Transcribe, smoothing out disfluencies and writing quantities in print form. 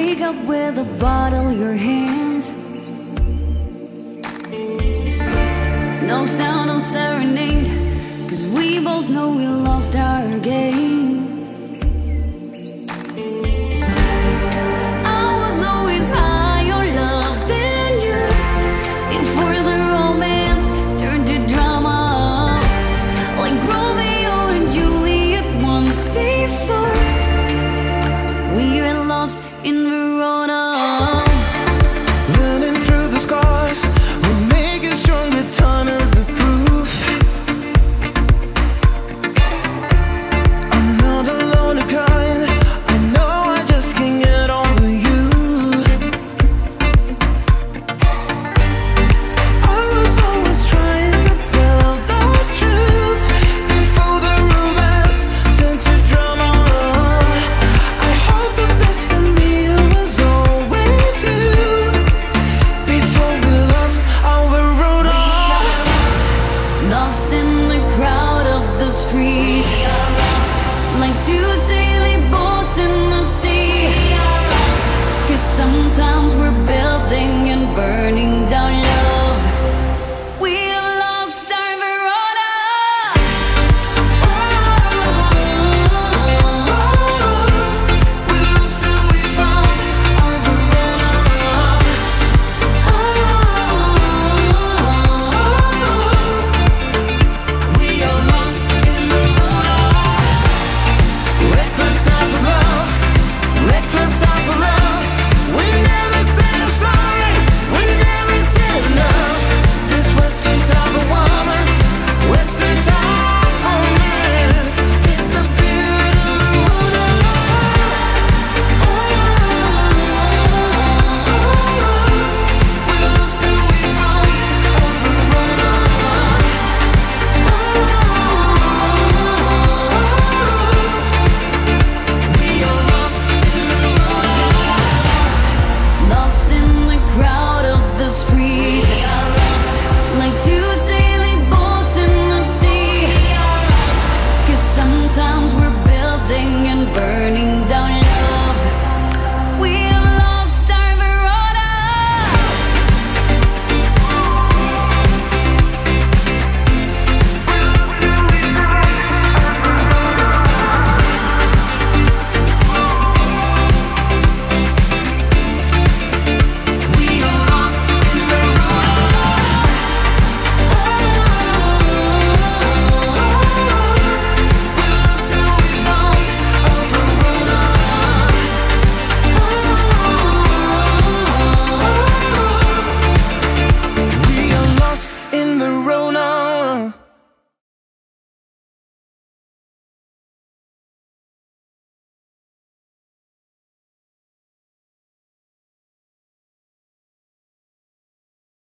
wake up with a bottle in your hands. No sound, no serenade, 'cause we both know we lost our game. I was always high on loving you before the romance turned to drama, like Romeo and Juliet once before. We are lost in Verona. Learning through the scars will make us stronger. Time is the proof. I'm not alone, a kind. I know I just can't get over you. I was always trying to tell the truth before the romance turned to drama. I hope the best in me was always you. Before we lost our road, Lost in the crowd of the street, like two sailing boats in the sea. 'Cause sometimes we're building and burning down love. We lost our Verona. we lost and we found our Verona. We are lost in Verona. Reckless of love, reckless of love. We never said I'm sorry, we never said enough. This Western type of woman, Western type of man, disappeared in Verona. We lost and we found our Verona. We are lost in Verona. Lost in the crowd of the street, like two sailing boats in the sea. 'Cause sometimes we're building and burning down love. We lost our Verona. We are lost in Verona. We lost and we found our Verona. We are lost in Verona.